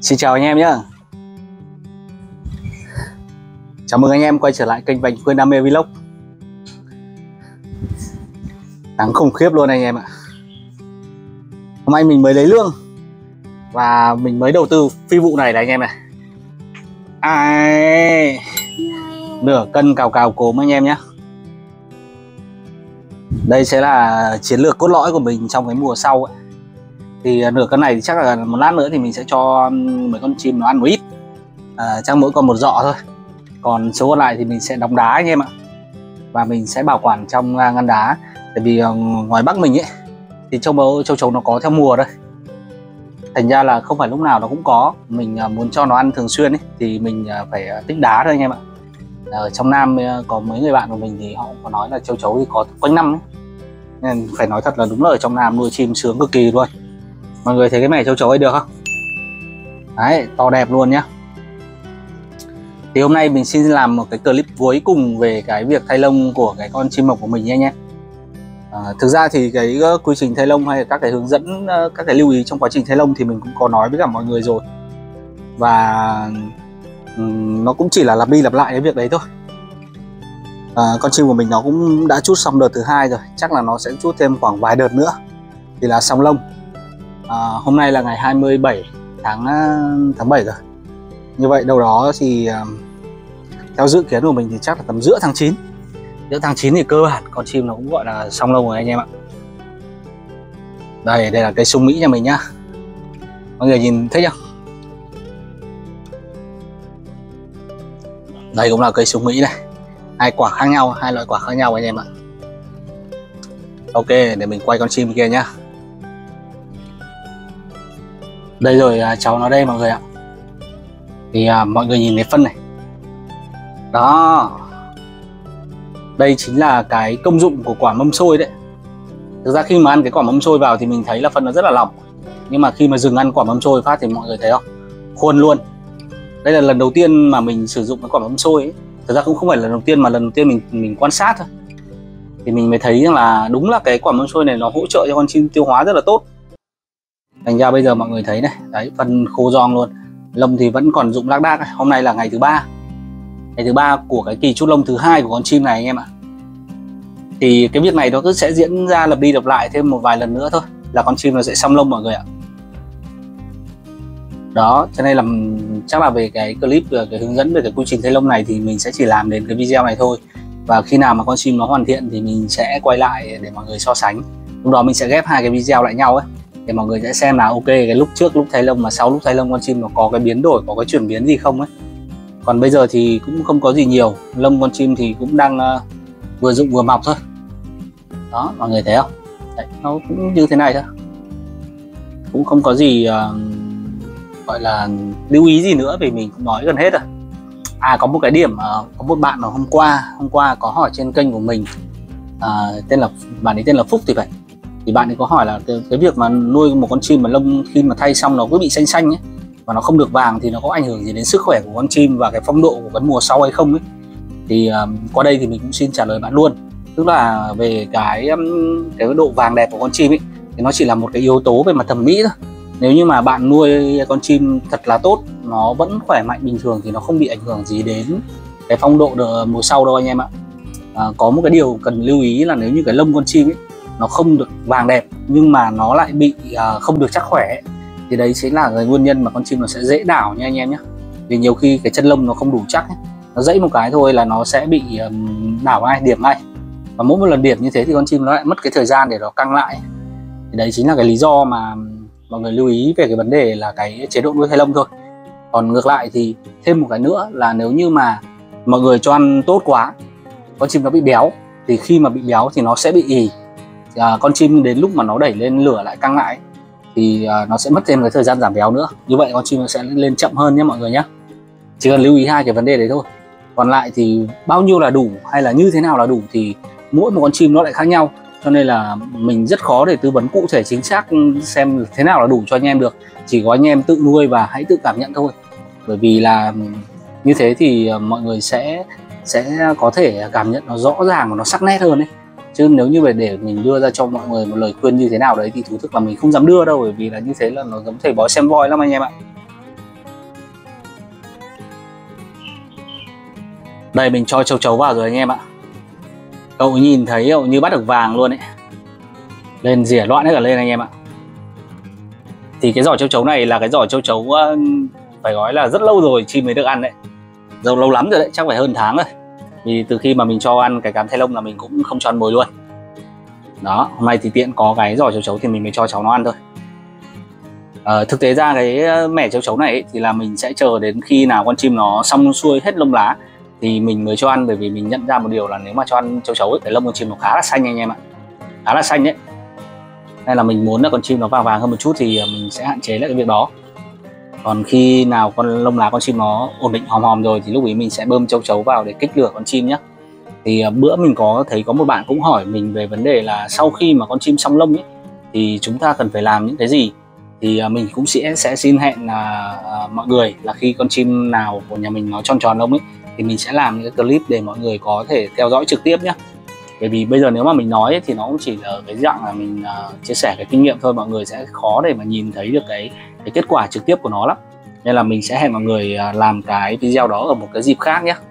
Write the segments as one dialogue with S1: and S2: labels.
S1: Xin chào anh em nhé. Chào mừng anh em quay trở lại kênh Bành Khuyên Đam Mê Vlog. Nắng khủng khiếp luôn anh em ạ. Hôm nay mình mới lấy lương và mình mới đầu tư phi vụ này anh em này. Nửa cân cào cào cốm anh em nhé. Đây sẽ là chiến lược cốt lõi của mình trong cái mùa sau ấy. Thì nửa cân này thì chắc là một lát nữa thì mình sẽ cho mấy con chim nó ăn một ít, chắc mỗi con một giọ thôi. Còn số còn lại thì mình sẽ đóng đá anh em ạ. Và mình sẽ bảo quản trong ngăn đá. Tại vì ngoài Bắc mình ấy thì châu chấu nó có theo mùa đây. Thành ra là không phải lúc nào nó cũng có. Mình muốn cho nó ăn thường xuyên ấy, thì mình phải tích đá thôi anh em ạ. Ở trong Nam có mấy người bạn của mình thì họ có nói là châu chấu thì có quanh năm ấy. Nên phải nói thật là đúng là ở trong Nam nuôi chim sướng cực kỳ luôn. Mọi người thấy cái mẻ châu chấu ấy được không? Đấy, to đẹp luôn nhá. Thì hôm nay mình xin làm một cái clip cuối cùng về cái việc thay lông của cái con chim mộng của mình nhé. Thực ra thì cái quy trình thay lông hay là các cái hướng dẫn, các cái lưu ý trong quá trình thay lông thì mình cũng có nói với cả mọi người rồi. Và nó cũng chỉ là lặp đi lặp lại cái việc đấy thôi. Con chim của mình nó cũng đã trút xong đợt thứ 2 rồi. Chắc là nó sẽ trút thêm khoảng vài đợt nữa thì là xong lông. Hôm nay là ngày 27 tháng 7 rồi. Như vậy đâu đó thì theo dự kiến của mình thì chắc là tầm giữa tháng 9. Giữa tháng 9 thì cơ bản con chim nó cũng gọi là xong lông rồi anh em ạ. Đây là cây sung Mỹ nhà mình nhá. Mọi người nhìn thấy không? Đây cũng là cây sung Mỹ này. Hai quả khác nhau, hai loại quả khác nhau anh em ạ. Ok, để mình quay con chim kia nhá. Đây rồi, cháu nó đây mọi người ạ. Thì mọi người nhìn cái phân này. Đó. Đây chính là cái công dụng của quả mâm xôi đấy. Thực ra khi mà ăn cái quả mâm xôi vào thì mình thấy là phân nó rất là lỏng. Nhưng mà khi mà dừng ăn quả mâm xôi phát thì mọi người thấy không? Khuôn luôn. Đây là lần đầu tiên mà mình sử dụng cái quả mâm xôi ấy. Thực ra cũng không phải lần đầu tiên mà lần đầu tiên mình quan sát thôi. Thì mình mới thấy rằng là đúng là cái quả mâm xôi này nó hỗ trợ cho con chim tiêu hóa rất là tốt. Thành ra bây giờ mọi người thấy này, đấy, phân khô giòn luôn. Lông thì vẫn còn rụng lác đác. Hôm nay là ngày thứ 3. Ngày thứ 3 của cái kỳ trút lông thứ 2 của con chim này anh em ạ. Thì cái việc này nó cứ sẽ diễn ra lặp đi lặp lại thêm một vài lần nữa thôi là con chim nó sẽ xong lông mọi người ạ. Đó, cho nên là chắc là về cái clip, cái hướng dẫn về cái quy trình thay lông này thì mình sẽ chỉ làm đến cái video này thôi. Và khi nào mà con chim nó hoàn thiện thì mình sẽ quay lại để mọi người so sánh. Lúc đó mình sẽ ghép hai cái video lại nhau ấy, để mọi người sẽ xem là ok cái lúc trước lúc thay lông mà sau lúc thay lông con chim nó có cái biến đổi, có cái chuyển biến gì không ấy. Còn bây giờ thì cũng không có gì nhiều, lông con chim thì cũng đang vừa rụng vừa mọc thôi. Đó, mọi người thấy không? Đấy, nó cũng như thế này thôi. Cũng không có gì gọi là lưu ý gì nữa vì mình cũng nói gần hết rồi. Có một cái điểm, có một bạn hôm qua có hỏi trên kênh của mình, bạn ấy tên là Phúc thì phải. Thì bạn ấy có hỏi là cái việc mà nuôi một con chim mà lông khi mà thay xong nó cứ bị xanh xanh ấy và nó không được vàng thì nó có ảnh hưởng gì đến sức khỏe của con chim và cái phong độ của cái mùa sau hay không ấy. Thì qua đây thì mình cũng xin trả lời bạn luôn. Tức là về cái độ vàng đẹp của con chim ấy thì nó chỉ là một cái yếu tố về mặt thẩm mỹ thôi. Nếu như mà bạn nuôi con chim thật là tốt, nó vẫn khỏe mạnh bình thường thì nó không bị ảnh hưởng gì đến cái phong độ mùa sau đâu anh em ạ. Có một cái điều cần lưu ý là nếu như cái lông con chim ấy nó không được vàng đẹp nhưng mà nó lại bị không được chắc khỏe ấy, thì đấy chính là cái nguyên nhân mà con chim nó sẽ dễ đảo nha anh em nhé. Vì nhiều khi cái chân lông nó không đủ chắc ấy, nó dẫy một cái thôi là nó sẽ bị đảo ngay, điểm ngay. Và mỗi một lần điểm như thế thì con chim nó lại mất cái thời gian để nó căng lại. Thì đấy chính là cái lý do mà mọi người lưu ý về cái vấn đề là cái chế độ nuôi thay lông thôi. Còn ngược lại thì thêm một cái nữa là nếu như mà mọi người cho ăn tốt quá, con chim nó bị béo, thì khi mà bị béo thì nó sẽ bị ì. Con chim đến lúc mà nó đẩy lên lửa lại căng lại thì nó sẽ mất thêm cái thời gian giảm béo nữa. Như vậy con chim nó sẽ lên chậm hơn nhé mọi người nhé. Chỉ cần lưu ý hai cái vấn đề đấy thôi. Còn lại thì bao nhiêu là đủ hay là như thế nào là đủ thì mỗi một con chim nó lại khác nhau. Cho nên là mình rất khó để tư vấn cụ thể chính xác xem thế nào là đủ cho anh em được. Chỉ có anh em tự nuôi và hãy tự cảm nhận thôi. Bởi vì là như thế thì mọi người sẽ có thể cảm nhận nó rõ ràng và nó sắc nét hơn ấy. Chứ nếu như để mình đưa ra cho mọi người một lời khuyên như thế nào đấy thì thú thực là mình không dám đưa đâu. Bởi vì là như thế là nó giống thầy bói xem voi lắm anh em ạ. Đây mình cho châu chấu vào rồi anh em ạ. Cậu nhìn thấy cậu như bắt được vàng luôn ấy. Lên rỉa loạn hết cả lên anh em ạ. Thì cái giỏ châu chấu này là cái giỏ châu chấu phải nói là rất lâu rồi chim mới được ăn đấy. Lâu lắm rồi đấy, chắc phải hơn tháng rồi. Vì từ khi mà mình cho ăn cái cám thanh long là mình cũng không cho ăn mồi luôn. Đó, hôm nay thì tiện có cái giỏ châu chấu thì mình mới cho cháu nó ăn thôi. Thực tế ra cái mẻ châu chấu này ấy, thì là mình sẽ chờ đến khi nào con chim nó xong xuôi hết lông lá thì mình mới cho ăn, bởi vì mình nhận ra một điều là nếu mà cho ăn châu chấu ấy, cái lông con chim nó khá là xanh anh em ạ, khá là xanh đấy. Nên là mình muốn là con chim nó vàng vàng hơn một chút thì mình sẽ hạn chế lại cái việc đó. Còn khi nào con lông lá con chim nó ổn định hòm hòm rồi thì lúc ấy mình sẽ bơm châu chấu vào để kích lửa con chim nhé. Thì bữa mình có thấy có một bạn cũng hỏi mình về vấn đề là sau khi mà con chim xong lông ấy thì chúng ta cần phải làm những cái gì. Thì mình cũng sẽ xin hẹn mọi người là khi con chim nào của nhà mình nó tròn tròn lông ấy thì mình sẽ làm những cái clip để mọi người có thể theo dõi trực tiếp nhé. Bởi vì bây giờ nếu mà mình nói ấy, thì nó cũng chỉ là cái dạng là mình chia sẻ cái kinh nghiệm thôi, mọi người sẽ khó để mà nhìn thấy được cái kết quả trực tiếp của nó lắm. Nên là mình sẽ hẹn mọi người làm cái video đó ở một cái dịp khác nhé.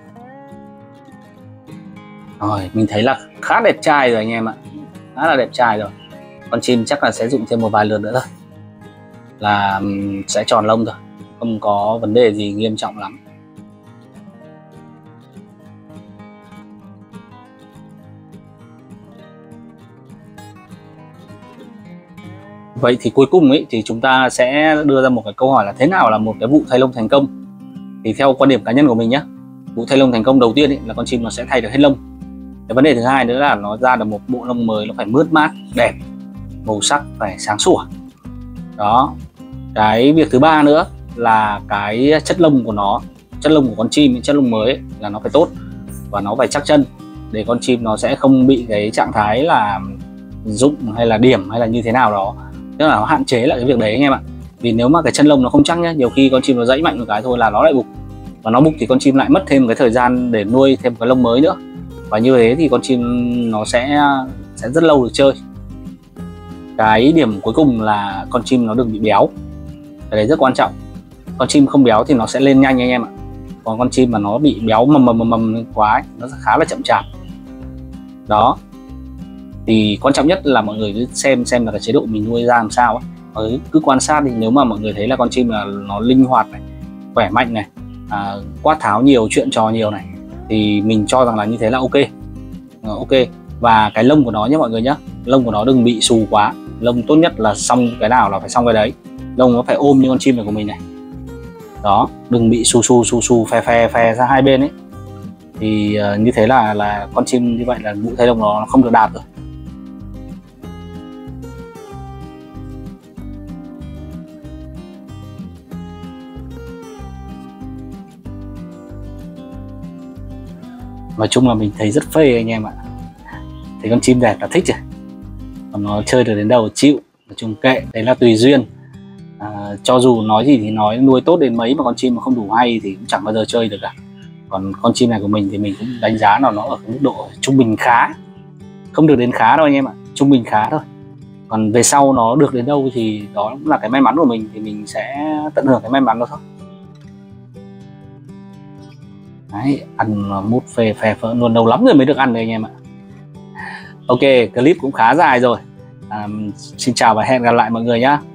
S1: Rồi, mình thấy là khá đẹp trai rồi anh em ạ, khá là đẹp trai rồi. Con chim chắc là sẽ dụng thêm một vài lượt nữa thôi là sẽ tròn lông rồi, không có vấn đề gì nghiêm trọng lắm. Vậy thì cuối cùng ấy thì chúng ta sẽ đưa ra một cái câu hỏi là thế nào là một cái vụ thay lông thành công. Thì theo quan điểm cá nhân của mình nhé, vụ thay lông thành công đầu tiên ấy là con chim nó sẽ thay được hết lông. Cái vấn đề thứ hai nữa là nó ra được một bộ lông mới, nó phải mướt mát, đẹp, màu sắc phải sáng sủa. Đó. Cái việc thứ ba nữa là cái chất lông của nó, chất lông của con chim, chất lông mới ấy, là nó phải tốt và nó phải chắc chân để con chim nó sẽ không bị cái trạng thái là rụng hay là điểm hay là như thế nào đó, tức là nó hạn chế lại cái việc đấy anh em ạ. Vì nếu mà cái chân lông nó không chắc nhé, nhiều khi con chim nó dãy mạnh một cái thôi là nó lại bục, và nó bục thì con chim lại mất thêm cái thời gian để nuôi thêm cái lông mới nữa, và như thế thì con chim nó sẽ rất lâu được chơi. Cái điểm cuối cùng là con chim nó đừng bị béo, cái đấy rất quan trọng. Con chim không béo thì nó sẽ lên nhanh anh em ạ, còn con chim mà nó bị béo mầm quá ấy, nó khá là chậm chạp. Đó, thì quan trọng nhất là mọi người cứ xem là cái chế độ mình nuôi ra làm sao ấy. Cứ quan sát thì nếu mà mọi người thấy là con chim là nó linh hoạt này, khỏe mạnh này, quát tháo nhiều, chuyện trò nhiều này, thì mình cho rằng là như thế là ok. Ok. Và cái lông của nó nhé mọi người nhé, lông của nó đừng bị xù quá, lông tốt nhất là xong cái nào là phải xong cái đấy, lông nó phải ôm như con chim này của mình này. Đó, đừng bị xù phè ra hai bên ấy. Thì như thế là con chim như vậy là vụ thay lông nó không được đạt rồi. Nói chung là mình thấy rất phê anh em ạ. Thấy con chim đẹp là thích rồi, còn nó chơi được đến đâu chịu, nói chung kệ, đấy là tùy duyên. Cho dù nói gì thì nói, nuôi tốt đến mấy mà con chim mà không đủ hay thì cũng chẳng bao giờ chơi được cả. Còn con chim này của mình thì mình cũng đánh giá nó ở mức độ trung bình khá, không được đến khá đâu anh em ạ, trung bình khá thôi. Còn về sau nó được đến đâu thì đó cũng là cái may mắn của mình, thì mình sẽ tận hưởng cái may mắn đó thôi. Đấy, ăn mút phê phở luôn, lâu lắm rồi mới được ăn đấy anh em ạ. Ok, clip cũng khá dài rồi. Xin chào và hẹn gặp lại mọi người nhá.